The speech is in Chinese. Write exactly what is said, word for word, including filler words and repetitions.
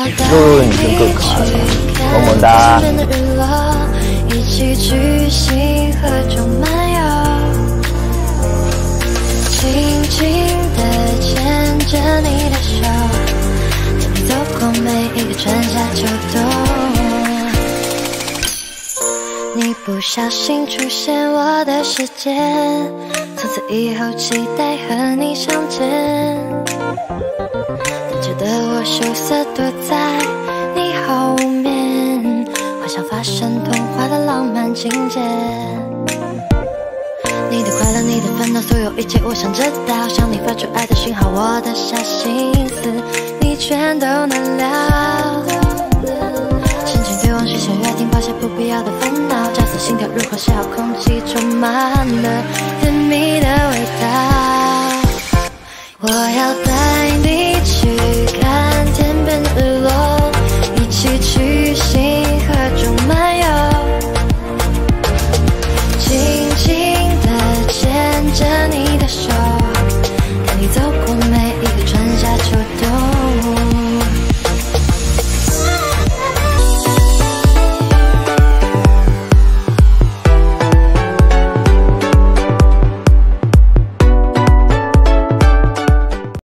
露露的女生更可爱了，萌萌哒。 一起去星河中漫游，轻轻地牵着你的手，陪你走过每一个春夏秋冬。你不小心出现我的世界，从此以后期待和你相见。单纯的我羞涩躲在你后面，幻想发生童话的浪漫情节。你的快乐，你的烦恼，所有一切我想知道。向你发出爱的讯号，我的小心思你全都能聊。深情对望，许下约定，抛下不必要的烦恼。加速心跳如火烧，空气充满了甜蜜的味道。我要的